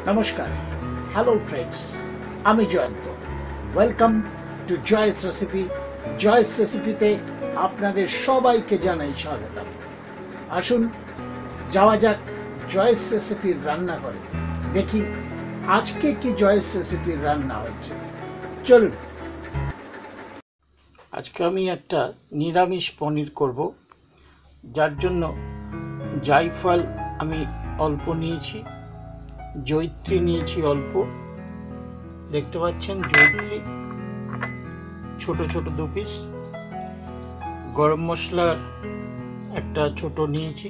নমস্কার, hello friends, আমি Jayanta. Welcome to Joy's recipe. Joy's রেসিপিতে আপনাদের সবাইকে জানাই স্বাগতম। আসুন যাওয়া যাক জয়েস রেসিপির রান্নাঘরে, দেখি আজকে কি জয়েস রেসিপির রান্না হচ্ছে। চলুন। আজকে আমি একটা নিরামিষ পনির করব, যার জন্য জায়ফল আমি অল্প নিয়েছি, জয়িত্রী নিয়েছি অল্প, দেখতে পাচ্ছেন জয়িত্রী ছোট ছোট 2 পিস, গরম মশলার একটা ছোট নিয়েছি,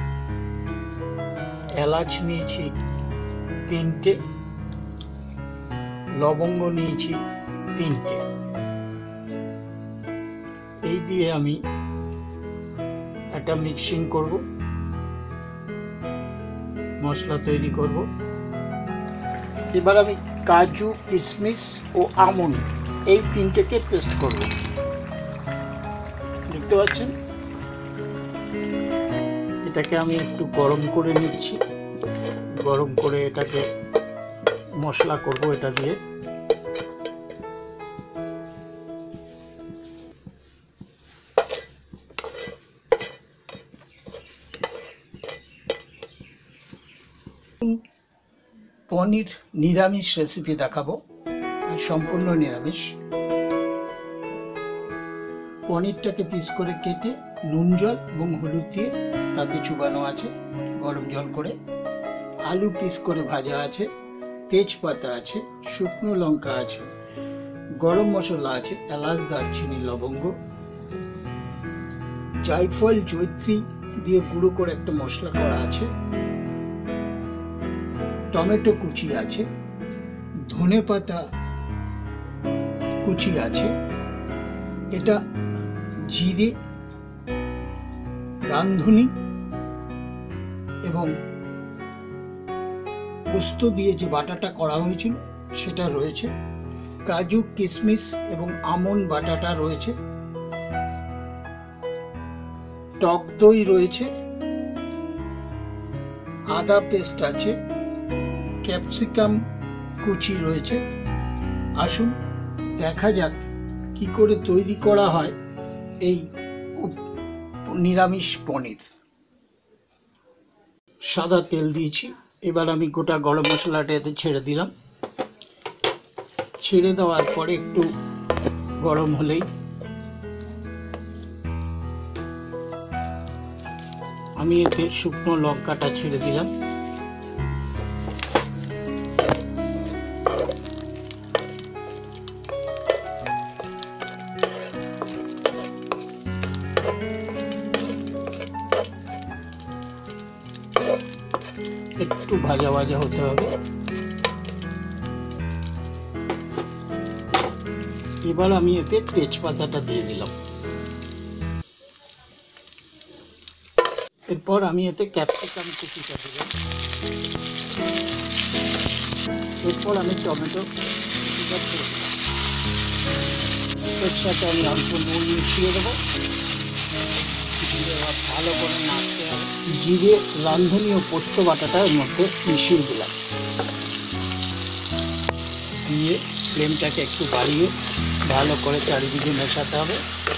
এলাচ নিয়েছি 3টে, লবঙ্গ নিয়েছি 3টে। এই দিয়ে আমি একটা মিক্সিং করব, মশলা তৈরি করব। এবার আমি কাজু, কিশমিশ ও আমন্ড এই 3টেকে পেস্ট করব, দেখতে পাচ্ছেন। এটাকে আমি একটু গরম করে নিচ্ছি, গরম করে এটাকে মশলা করব এটা দিয়ে। পনির নিরামিষ রেসিপি দেখাবো, সম্পূর্ণ নিরামিষ। পনিরটাকে পিস করে কেটে নুন জল এবং হলুদ দিয়ে তাতে চুবানো আছে গরম জল করে। আলু পিস করে ভাজা আছে, তেজপাতা আছে, শুকনো লঙ্কা আছে, গরম মশলা আছে, এলাচ, দারচিনি, লবঙ্গ, জায়ফল, জয়িত্রী দিয়ে গুঁড়ো করে একটা মশলা করা আছে, টমেটো কুচি আছে, ধনেপাতা কুচি আছে। এটা জিরে, রাঁধুনি এবং পোস্ত দিয়ে যে বাটাটা করা হয়েছিল সেটা রয়েছে, কাজু, কিশমিশ এবং আমন্ড বাটাটা রয়েছে, টক দই রয়েছে, আদা পেস্ট আছে, ক্যাপসিকাম কুচি রয়েছে। আসুন দেখা যাক কি করে তৈরি করা হয় এই নিরামিষ পনির। সাদা তেল দিয়েছি, এবার আমি গোটা গরম মশলাটা এতে ছেড়ে দিলাম। ছেড়ে দেওয়ার পরে একটু গরম হলেই আমি এতে শুকনো লঙ্কাটা ছেড়ে দিলাম। একটু ভাজা ভাজা হতে হবে। এবার আমি এতে তেজপাতাটা দিয়ে দিলাম। এরপর আমি এতে ক্যাপসিকাম কুচিটা দিলাম। এরপর আমি টমেটো কুচিটা দিয়ে দিলাম। এর সাথে আমি অল্প নুন মিশিয়ে দেবো, ভালো করে নাড়তে হবে। জিরে, রাঁধুনি ও পোস্ত বাটাটা এর মধ্যে মিশিয়ে দিলাম, দিয়ে ফ্লেমটাকে একটু বাড়িয়ে ভালো করে চারিদিকে মেশাতে হবে।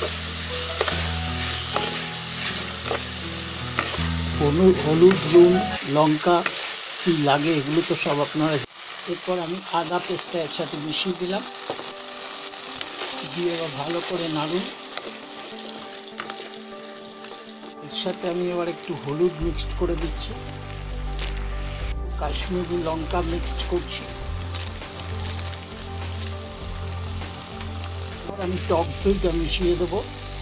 হলুদ, নুন, লঙ্কা কি লাগে এগুলো তো সব আপনারা। এরপর আমি আদা পেস্টটা একসাথে মিশিয়ে দিলাম, দিয়ে এবার ভালো করে নাড়ুন। এর সাথে আমি এবার একটু হলুদ মিক্সড করে দিচ্ছি, কাশ্মীরি লঙ্কা মিক্সড করছি। এবার আমি টক দইটা মিশিয়ে দেবো।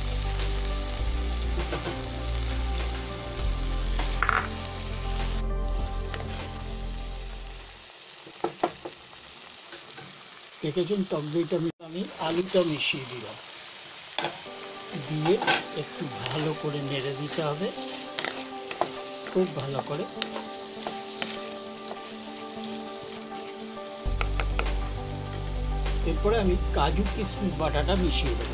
দেখেছেন টক দইটা আমি আলুটা মিশিয়ে দিলাম, দিয়ে একটু ভালো করে নেড়ে দিতে হবে, খুব ভালো করে। এরপরে আমি কাজু, কিশমিশ বাটাটা মিশিয়ে দেবো।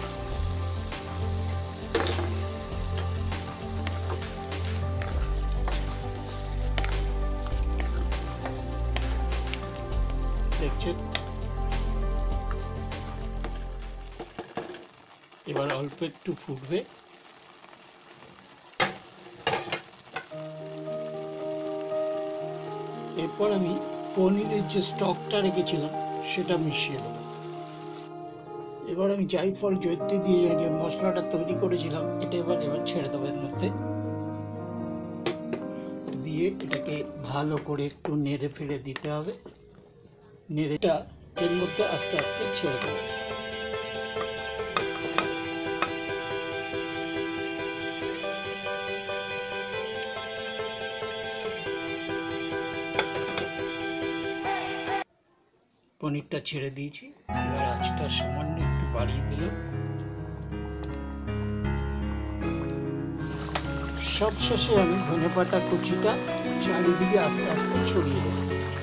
দেখছেন। এবার অল্প একটু ফুটবে। এরপর আমি পনিরের যে স্টকটা রেখেছিলাম সেটা মিশিয়ে দেবো। এবার আমি জায়ফল জয়িত্রী দিয়ে যে মশলাটা তৈরি করেছিলাম এটা এবার ছেড়ে দেবো এর মধ্যে দিয়ে এটাকে ভালো করে একটু নেড়ে ফেড়ে দিতে হবে। নেড়েটা এর মধ্যে আস্তে আস্তে ছেড়ে দেবো। পনিরটা ছেড়ে দিয়েছি, এবার আঁচটা সামান্য একটু বাড়িয়ে দিলাম। সবশেষে আমি ধনেপাতা কুচিটা চারিদিকে আস্তে আস্তে ছড়িয়ে দেব।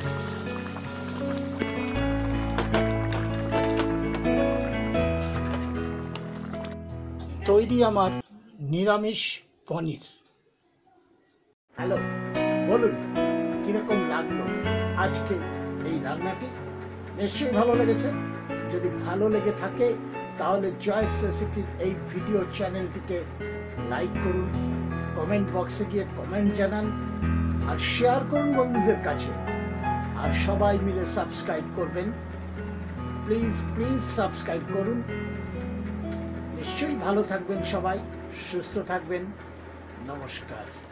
তৈরি আমার নিরামিষ পনির। হ্যালো, বলুন কিরকম লাগলো আজকে এই রান্নাটি? নিশ্চয়ই ভালো লেগেছে। যদি ভালো লেগে থাকে তাহলে জয়েস রেসিপির এই ভিডিও চ্যানেলটিকে লাইক করুন, কমেন্ট বক্সে গিয়ে কমেন্ট জানান আর শেয়ার করুন বন্ধুদের কাছে। আর সবাই মিলে সাবস্ক্রাইব করবেন। প্লিজ প্লিজ সাবস্ক্রাইব করুন। নিশ্চয়ই ভালো থাকবেন, সবাই সুস্থ থাকবেন। নমস্কার।